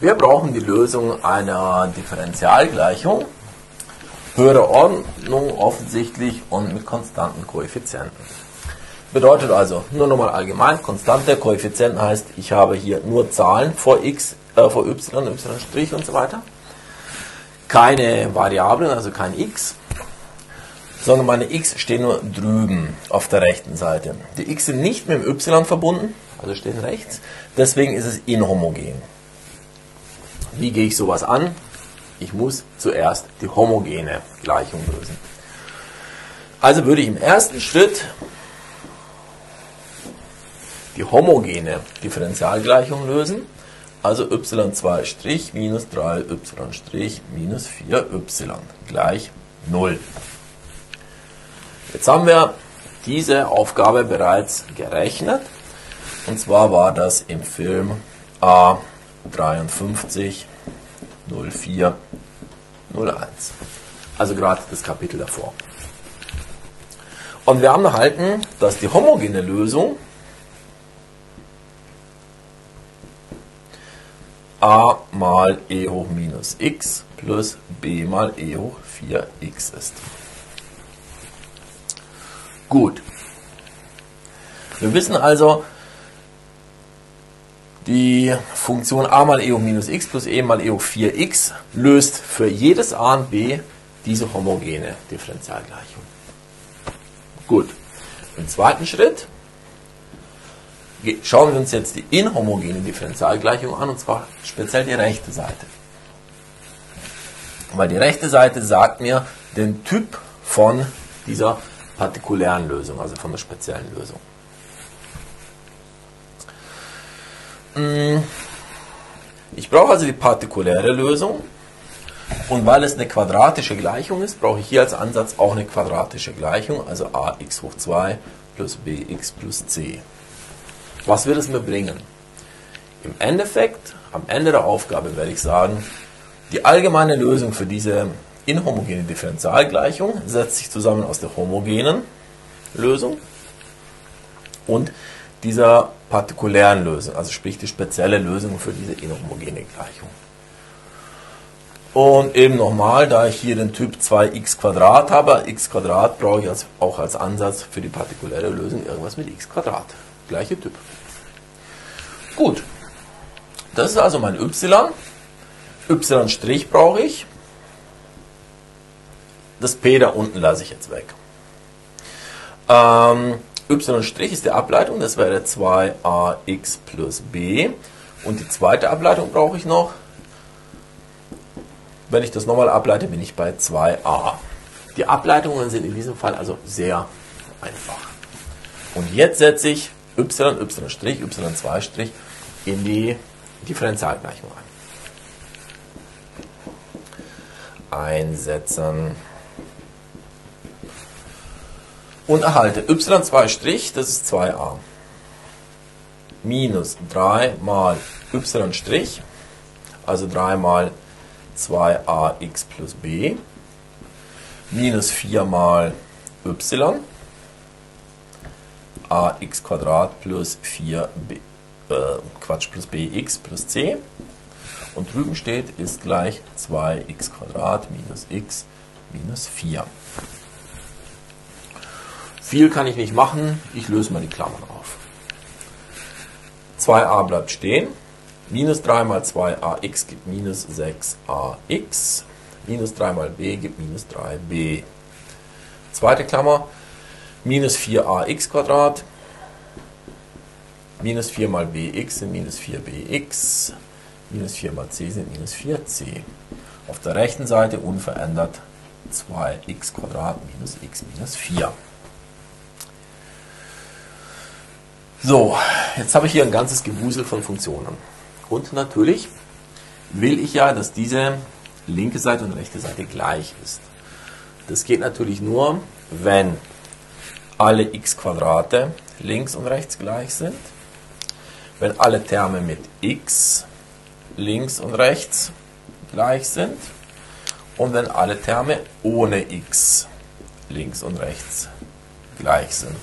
Wir brauchen die Lösung einer Differentialgleichung, höhere Ordnung offensichtlich und mit konstanten Koeffizienten. Bedeutet also, nur nochmal allgemein, konstante Koeffizienten heißt, ich habe hier nur Zahlen vor x, vor y, y' und so weiter. Keine Variablen, also kein x, sondern meine x stehen nur drüben auf der rechten Seite. Die x sind nicht mit dem y verbunden, also stehen rechts, deswegen ist es inhomogen. Wie gehe ich sowas an? Ich muss zuerst die homogene Gleichung lösen. Also würde ich im ersten Schritt die homogene Differentialgleichung lösen, also y2' minus 3y' minus 4y gleich 0. Jetzt haben wir diese Aufgabe bereits gerechnet, und zwar war das im Film A53 04 01, also gerade das Kapitel davor. Und wir haben erhalten, dass die homogene Lösung a mal e hoch minus x plus b mal e hoch 4x ist. Gut. Wir wissen also, die Funktion a mal e hoch minus x plus e mal e hoch 4x löst für jedes a und b diese homogene Differentialgleichung. Gut. Im zweiten Schritt schauen wir uns jetzt die inhomogene Differentialgleichung an, und zwar speziell die rechte Seite. Weil die rechte Seite sagt mir den Typ von dieser partikulären Lösung, also von der speziellen Lösung. Ich brauche also die partikuläre Lösung, und weil es eine quadratische Gleichung ist, brauche ich hier als Ansatz auch eine quadratische Gleichung, also ax hoch 2 plus bx plus c. Was wird es mir bringen? Im Endeffekt, am Ende der Aufgabe werde ich sagen, die allgemeine Lösung für diese inhomogene Differentialgleichung setzt sich zusammen aus der homogenen Lösung und dieser partikulären Lösung, also sprich die spezielle Lösung für diese inhomogene Gleichung. Und eben nochmal, da ich hier den Typ 2x² habe, x² brauche ich auch als Ansatz für die partikuläre Lösung irgendwas mit x². Gleiche Typ. Gut. Das ist also mein y. y' brauche ich. Das p da unten lasse ich jetzt weg. y' ist die Ableitung, das wäre 2ax plus b. Und die zweite Ableitung brauche ich noch. Wenn ich das nochmal ableite, bin ich bei 2a. Die Ableitungen sind in diesem Fall also sehr einfach. Und jetzt setze ich y', y2' in die Differentialgleichung ein. Einsetzen. Und erhalte y2', das ist 2a, minus 3 mal y', also 3 mal 2ax plus b, minus 4 mal y, ax² plus 4b, plus bx plus c, und drüben steht, ist gleich 2x² minus x minus 4. Viel kann ich nicht machen, ich löse mal die Klammern auf. 2a bleibt stehen, minus 3 mal 2ax gibt minus 6ax, minus 3 mal b gibt minus 3b. Zweite Klammer, minus 4ax², minus 4 mal bx sind minus 4bx, minus 4 mal c sind minus 4c. Auf der rechten Seite unverändert 2x² minus x minus 4. So, jetzt habe ich hier ein ganzes Gewusel von Funktionen. Und natürlich will ich ja, dass diese linke Seite und rechte Seite gleich ist. Das geht natürlich nur, wenn alle x² links und rechts gleich sind, wenn alle Terme mit x links und rechts gleich sind und wenn alle Terme ohne x links und rechts gleich sind.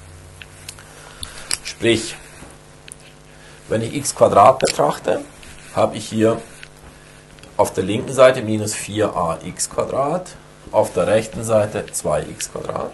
Sprich, wenn ich x² betrachte, habe ich hier auf der linken Seite minus 4ax², auf der rechten Seite 2x².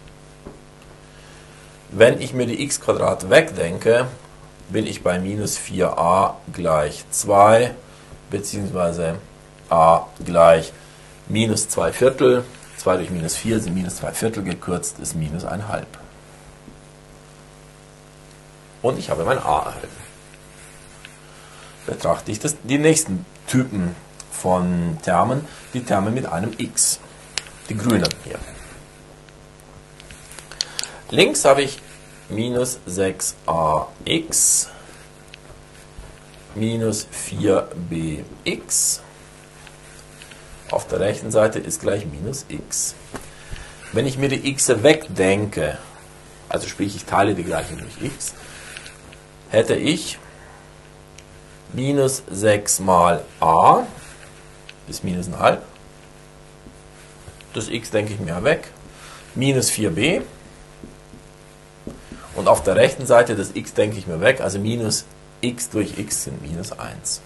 Wenn ich mir die x² wegdenke, bin ich bei minus 4a gleich 2, beziehungsweise a gleich minus 2/4. 2 durch minus 4 sind minus 2/4, gekürzt ist minus 1/2. Und ich habe mein a erhalten. Betrachte ich die nächsten Typen von Termen, die Terme mit einem x, die grünen hier. Links habe ich minus 6ax minus 4bx. Auf der rechten Seite ist gleich minus x. Wenn ich mir die x wegdenke, also sprich ich teile die Gleichung durch x, hätte ich minus 6 mal a ist minus 1/2. Das x denke ich mir weg. Minus 4b. Und auf der rechten Seite das x denke ich mir weg. Also minus x durch x sind minus 1.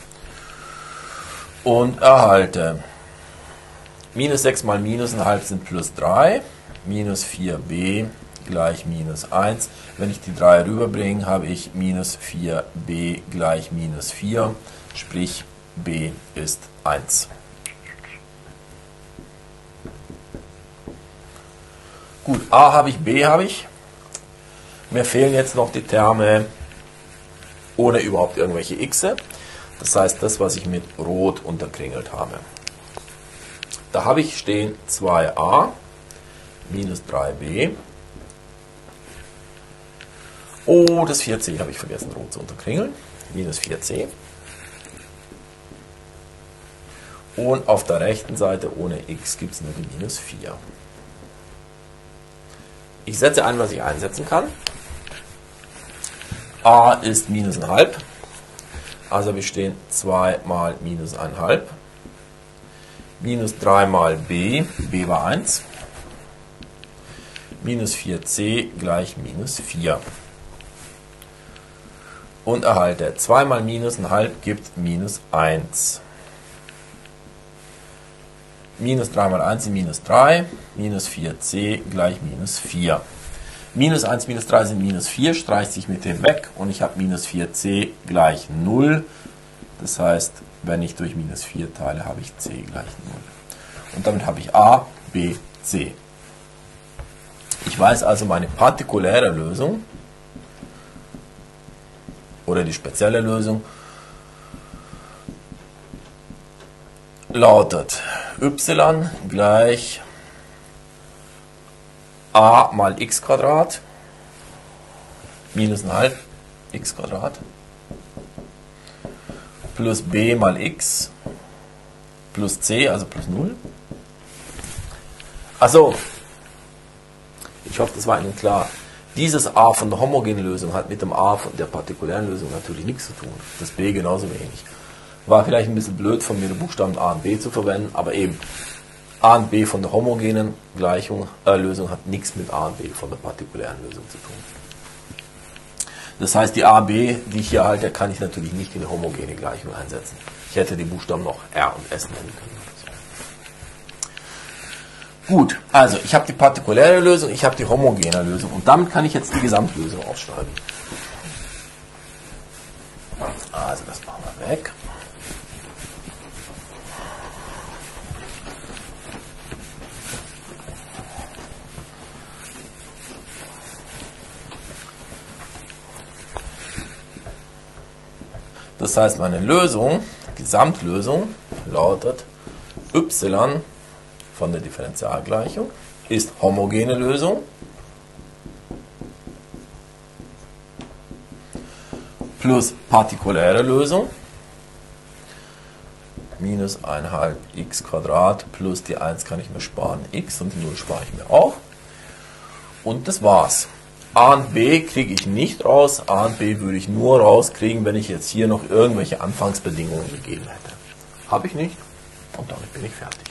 Und erhalte minus 6 mal minus 1/2 sind plus 3. Minus 4b gleich minus 1. Wenn ich die 3 rüberbringe, habe ich minus 4b gleich minus 4. Sprich b ist 1. Gut, a habe ich, b habe ich. Mir fehlen jetzt noch die Terme ohne überhaupt irgendwelche x. Das heißt, das, was ich mit Rot unterkringelt habe. Da habe ich stehen 2a minus 3b. Oh, das 4c habe ich vergessen, rot zu unterkringeln. Minus 4c. Und auf der rechten Seite ohne x gibt es nur die minus 4. Ich setze ein, was ich einsetzen kann. a ist minus 1/2. Also wir stehen 2 mal minus 1/2. Minus 3 mal b. b war 1. Minus 4c gleich minus 4. Und erhalte 2 mal minus 1/2 gibt minus 1. Minus 3 mal 1 sind minus 3. Minus 4c gleich minus 4. Minus 1 minus 3 sind minus 4, streicht sich mit dem weg und ich habe minus 4c gleich 0. Das heißt, wenn ich durch minus 4 teile, habe ich c gleich 0. Und damit habe ich a, b, c. Ich weiß also, meine partikuläre Lösung oder die spezielle Lösung lautet y gleich a mal x² minus 1/2 x² plus b mal x plus c, also plus 0. Also, ich hoffe, das war Ihnen klar. Dieses a von der homogenen Lösung hat mit dem a von der partikulären Lösung natürlich nichts zu tun. Das b genauso wenig. War vielleicht ein bisschen blöd von mir, die Buchstaben a und b zu verwenden, aber eben a und b von der homogenen Lösung hat nichts mit a und b von der partikulären Lösung zu tun. Das heißt, die a und b, die ich hier halte, kann ich natürlich nicht in eine homogene Gleichung einsetzen. Ich hätte die Buchstaben noch r und s nennen können. Gut, also ich habe die partikuläre Lösung, ich habe die homogene Lösung und damit kann ich jetzt die Gesamtlösung ausschreiben. Also das machen wir weg. Das heißt, meine Lösung, Gesamtlösung, lautet y von der Differentialgleichung ist homogene Lösung plus partikuläre Lösung minus 1/2 x² plus die 1 kann ich mir sparen, x, und die 0 spare ich mir auch. Und das war's. A und B kriege ich nicht raus. A und B würde ich nur rauskriegen, wenn ich jetzt hier noch irgendwelche Anfangsbedingungen gegeben hätte. Habe ich nicht und damit bin ich fertig.